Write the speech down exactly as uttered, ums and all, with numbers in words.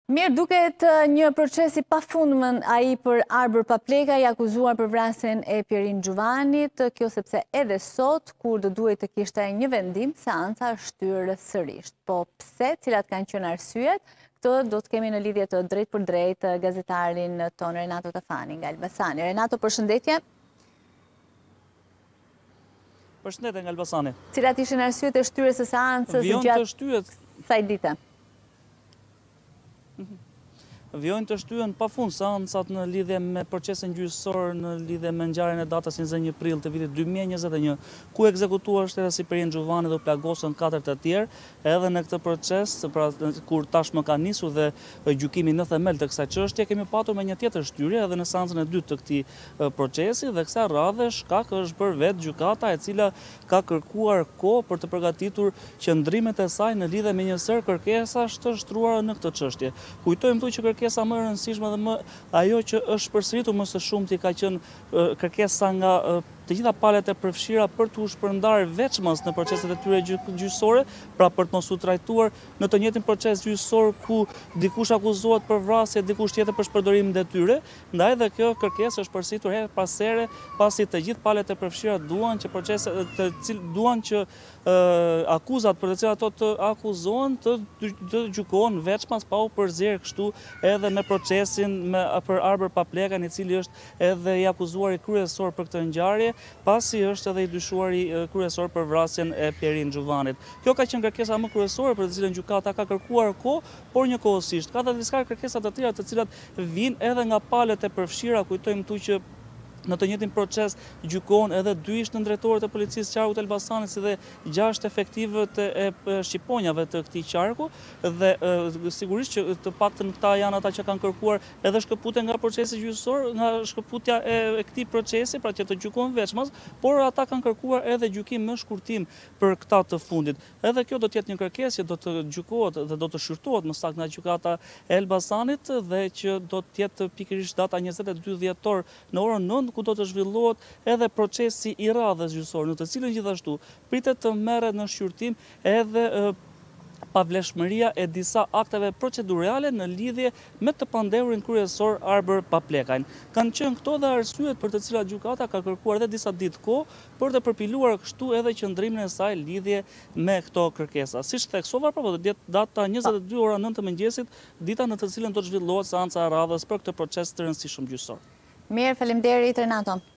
Mirë, duket një proces i pafundëm ai për Arbër Papleka, i akuzuar për vrasjen e Pierin Xhuvanit, kjo sepse edhe sot, kur do duhet të kishte një vendim, seanca është shtyrë sërish. Po pse, cilat kanë qenë arsyet, këtë do të kemi në lidhje të drejt për drejt gazetarin ton Renato Tafani nga Elbasani. Renato, përshëndetje. Përshëndetje nga Elbasani. Cilat ishin arsyet e shtyrjes së seancës gjatë kësaj dite? Vjojnë të shtyhen pa fund seancat në lidhje me procesin gjyqësor në lidhje me ngjarjen e datës njëzet e një prill të vitit dy mijë e njëzet e një, ku ekzekutuar është edhe si Pierin Xhuvani dhe u plagosën katër të tjerë, edhe në këtë proces, pra kur tashmë ka nisur dhe gjykimi në themel të kësaj çështje, kemi patur me një tjetër shtyrje edhe në seancën e dytë të këtij procesi dhe kësaj radhe shkak është bërë vetë gjykata e cila ka kërkuar kohë për të përgatitur qëndrimet e saj në lidhje me një sër kërkesash të shtruara në këtë çështje. Kujtojmë këtu që kërkesa më e rëndësishme dhe më ajo që është përsëritur më së shumti ka qenë kërkesa nga të gjitha palët e përfshira për të u shpërndarë veçmos në proceset e tyre gjyqësore, pra për të mos u trajtuar në të njëjtin proces gjyqësor ku dikush akuzohet për vrasje, dikush tjetër për shpërdorim detyre, ndaj dhe kjo kërkesë është përsëritur her pas here, pasi të gjithë palët e përfshira duan që proceset të cilë duan që akuzat për të cilat ato të akuzohen të, të gjykohen veçmas pa u përzier kështu edhe me procesin me, për Arbër Paplekan, i cili është edhe i akuzuar i kryesor për këtë ngjarje, pasi është edhe i dyshuari kryesor për vrasjen e Pierin Xhuvanit. Kjo ka qenë kërkesa më kryesore për të cilën gjykata ka kërkuar kohë, por njëkohësisht ka dhe disa kërkesa të tjera të cilat vijnë edhe nga palët e përfshira. Kujtojmë këtu që në të njëjtin proces gjykohen edhe dy ish nëndretorë të policisë qarku të Elbasanit, si dhe gjashtë efektivët e shqiponjave të këtij qarku, dhe e, sigurisht që të paktën këta janë ata që kanë kërkuar edhe shkëputje nga procesi gjyqësor, nga shkëputja e, e këtij procesi, pra që të gjykohen veçmas, por ata kanë kërkuar edhe gjykim më shkurtim për këta të fundit. Edhe kjo do të jetë një kërkesë që do të gjykohet dhe do të shqyrtohet më saktë nga gjykata e Elbasanit dhe që do të jetë pikërisht data njëzet e dy dhjetor në orën nëntë, ku do të zhvillohet edhe procesi i radhës gjyqësore, në të cilën gjithashtu pritet të merret në shqyrtim edhe e, pavlefshmëria e disa akteve procedurale në lidhje me të pandehurin kryesor Arbër Paplekan. Kanë qenë këto dhe arsyet për të cilat gjykata ka kërkuar edhe disa ditë kohë për të përpiluar kështu edhe qëndrimin e saj lidhje me këto kërkesa. Siç theksova, pra do të jetë data njëzet e dy ora nëntë të mëngjesit, dita në të cilën do të zhvillohet seanca e radhës për këtë proces të rëndësishëm gjyqësor. Mirë, faleminderit Renato.